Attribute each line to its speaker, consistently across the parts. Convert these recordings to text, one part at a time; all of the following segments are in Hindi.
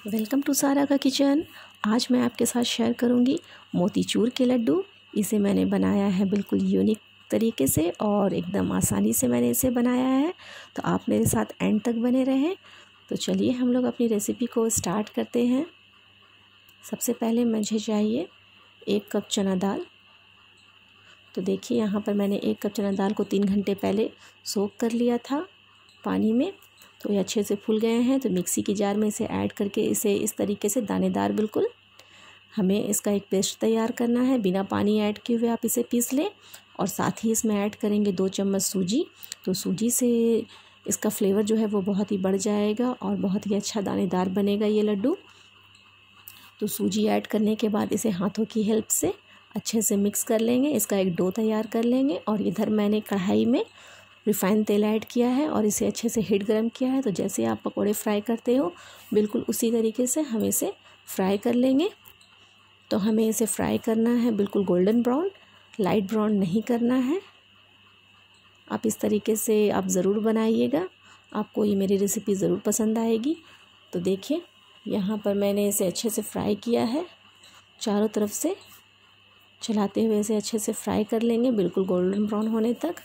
Speaker 1: वेलकम टू सारा का किचन। आज मैं आपके साथ शेयर करूंगी मोतीचूर के लड्डू। इसे मैंने बनाया है बिल्कुल यूनिक तरीके से और एकदम आसानी से मैंने इसे बनाया है, तो आप मेरे साथ एंड तक बने रहें। तो चलिए हम लोग अपनी रेसिपी को स्टार्ट करते हैं। सबसे पहले मुझे चाहिए 1 कप चना दाल। तो देखिए यहाँ पर मैंने 1 कप चना दाल को 3 घंटे पहले सोक कर लिया था पानी में। तो ये अच्छे से फूल गए हैं। तो मिक्सी की जार में इसे ऐड करके इसे इस तरीके से दानेदार बिल्कुल हमें इसका एक पेस्ट तैयार करना है। बिना पानी ऐड किए हुए आप इसे पीस लें। और साथ ही इसमें ऐड करेंगे 2 चम्मच सूजी। तो सूजी से इसका फ्लेवर जो है वो बहुत ही बढ़ जाएगा और बहुत ही अच्छा दानेदार बनेगा ये लड्डू। तो सूजी ऐड करने के बाद इसे हाथों की हेल्प से अच्छे से मिक्स कर लेंगे। इसका एक डो तैयार कर लेंगे। और इधर मैंने कढ़ाई में रिफ़ाइंड तेल ऐड किया है और इसे अच्छे से हीट गर्म किया है। तो जैसे आप पकोड़े फ्राई करते हो बिल्कुल उसी तरीके से हम इसे फ्राई कर लेंगे। तो हमें इसे फ्राई करना है बिल्कुल गोल्डन ब्राउन, लाइट ब्राउन नहीं करना है। आप इस तरीके से आप ज़रूर बनाइएगा, आपको ये मेरी रेसिपी ज़रूर पसंद आएगी। तो देखिए यहाँ पर मैंने इसे अच्छे से फ्राई किया है। चारों तरफ से चलाते हुए इसे अच्छे से फ्राई कर लेंगे बिल्कुल गोल्डन ब्राउन होने तक।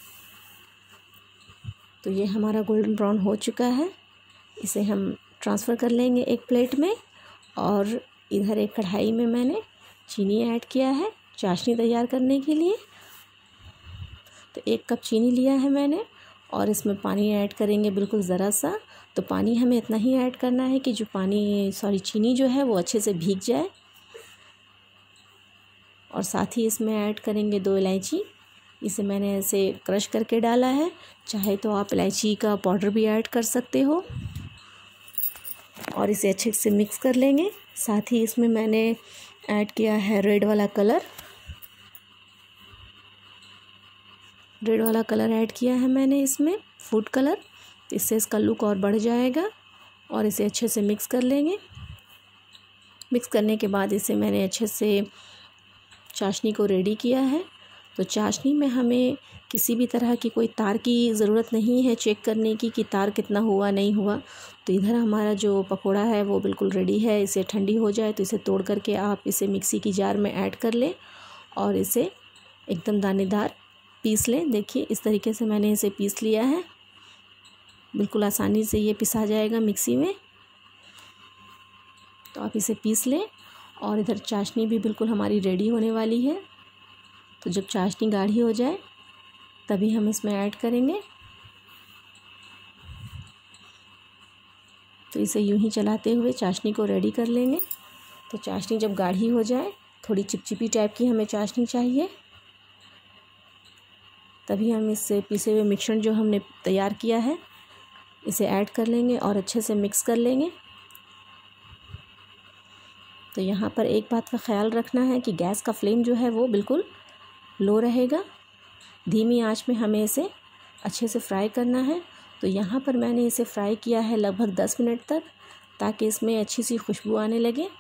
Speaker 1: तो ये हमारा गोल्डन ब्राउन हो चुका है। इसे हम ट्रांसफ़र कर लेंगे एक प्लेट में। और इधर एक कढ़ाई में मैंने चीनी ऐड किया है चाशनी तैयार करने के लिए। तो 1 कप चीनी लिया है मैंने और इसमें पानी ऐड करेंगे बिल्कुल ज़रा सा। तो पानी हमें इतना ही ऐड करना है कि जो चीनी जो है वो अच्छे से भीग जाए। और साथ ही इसमें ऐड करेंगे 2 इलायची। इसे मैंने ऐसे क्रश करके डाला है, चाहे तो आप इलायची का पाउडर भी ऐड कर सकते हो। और इसे अच्छे से मिक्स कर लेंगे। साथ ही इसमें मैंने ऐड किया है रेड वाला कलर ऐड किया है मैंने इसमें, फूड कलर। इससे इसका लुक और बढ़ जाएगा। और इसे अच्छे से मिक्स कर लेंगे। मिक्स करने के बाद इसे मैंने अच्छे से चाशनी को रेडी किया है। तो चाशनी में हमें किसी भी तरह की कोई तार की ज़रूरत नहीं है चेक करने की कि तार कितना हुआ नहीं हुआ। तो इधर हमारा जो पकोड़ा है वो बिल्कुल रेडी है। इसे ठंडी हो जाए तो इसे तोड़ करके आप इसे मिक्सी की जार में ऐड कर लें और इसे एकदम दानेदार पीस लें। देखिए इस तरीके से मैंने इसे पीस लिया है। बिल्कुल आसानी से ये पिसा जाएगा मिक्सी में। तो आप इसे पीस लें। और इधर चाशनी भी बिल्कुल हमारी रेडी होने वाली है। तो जब चाशनी गाढ़ी हो जाए तभी हम इसमें ऐड करेंगे। तो इसे यूं ही चलाते हुए चाशनी को रेडी कर लेंगे। तो चाशनी जब गाढ़ी हो जाए, थोड़ी चिपचिपी टाइप की हमें चाशनी चाहिए, तभी हम इससे पीसे हुए मिश्रण जो हमने तैयार किया है इसे ऐड कर लेंगे और अच्छे से मिक्स कर लेंगे। तो यहाँ पर एक बात का ख्याल रखना है कि गैस का फ्लेम जो है वो बिल्कुल लो रहेगा। धीमी आंच में हमें इसे अच्छे से फ्राई करना है। तो यहाँ पर मैंने इसे फ्राई किया है लगभग 10 मिनट तक, ताकि इसमें अच्छी सी खुशबू आने लगे।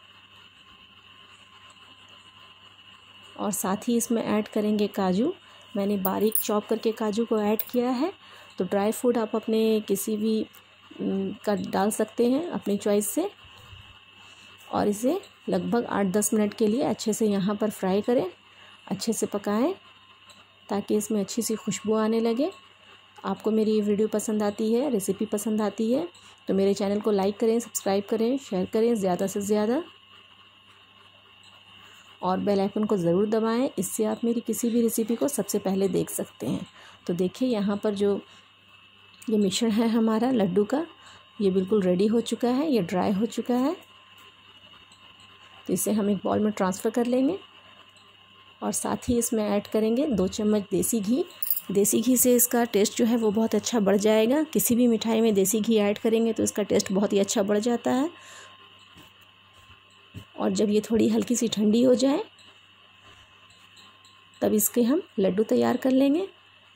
Speaker 1: और साथ ही इसमें ऐड करेंगे काजू। मैंने बारीक चॉप करके काजू को ऐड किया है। तो ड्राई फ्रूट आप अपने किसी भी का डाल सकते हैं अपनी चॉइस से। और इसे लगभग 8-10 मिनट के लिए अच्छे से यहाँ पर फ्राई करें, अच्छे से पकाएं, ताकि इसमें अच्छी सी खुशबू आने लगे। आपको मेरी ये वीडियो पसंद आती है, रेसिपी पसंद आती है तो मेरे चैनल को लाइक करें, सब्सक्राइब करें, शेयर करें ज़्यादा से ज़्यादा। और बेल आइकन को ज़रूर दबाएं, इससे आप मेरी किसी भी रेसिपी को सबसे पहले देख सकते हैं। तो देखिए यहाँ पर जो ये मिश्रण है हमारा लड्डू का, ये बिल्कुल रेडी हो चुका है, ये ड्राई हो चुका है। तो इसे हम एक बाउल में ट्रांसफ़र कर लेंगे। और साथ ही इसमें ऐड करेंगे 2 चम्मच देसी घी। देसी घी से इसका टेस्ट जो है वो बहुत अच्छा बढ़ जाएगा। किसी भी मिठाई में देसी घी ऐड करेंगे तो इसका टेस्ट बहुत ही अच्छा बढ़ जाता है। और जब ये थोड़ी हल्की सी ठंडी हो जाए तब इसके हम लड्डू तैयार कर लेंगे।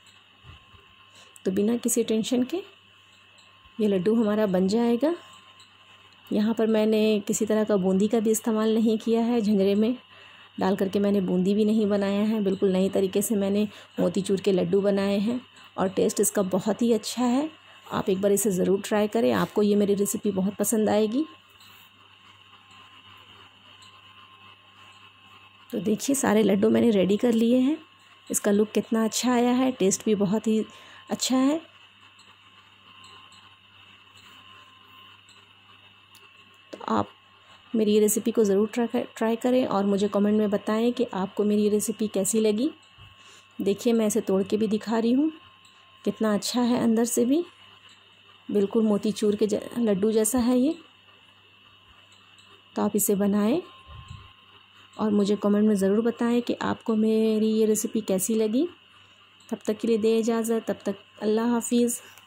Speaker 1: तो बिना किसी टेंशन के ये लड्डू हमारा बन जाएगा। यहाँ पर मैंने किसी तरह का बूंदी का भी इस्तेमाल नहीं किया है। झंझरे में डाल करके मैंने बूंदी भी नहीं बनाया है। बिल्कुल नई तरीके से मैंने मोतीचूर के लड्डू बनाए हैं और टेस्ट इसका बहुत ही अच्छा है। आप एक बार इसे ज़रूर ट्राई करें, आपको ये मेरी रेसिपी बहुत पसंद आएगी। तो देखिए सारे लड्डू मैंने रेडी कर लिए हैं। इसका लुक कितना अच्छा आया है, टेस्ट भी बहुत ही अच्छा है। तो आप मेरी ये रेसिपी को ज़रूर ट्राई करें और मुझे कमेंट में बताएं कि आपको मेरी ये रेसिपी कैसी लगी। देखिए मैं इसे तोड़ के भी दिखा रही हूँ, कितना अच्छा है अंदर से भी, बिल्कुल मोतीचूर के लड्डू जैसा है ये। तो आप इसे बनाएं और मुझे कमेंट में ज़रूर बताएं कि आपको मेरी ये रेसिपी कैसी लगी। तब तक के लिए दे इजाज़त, तब तक अल्लाह हाफिज़।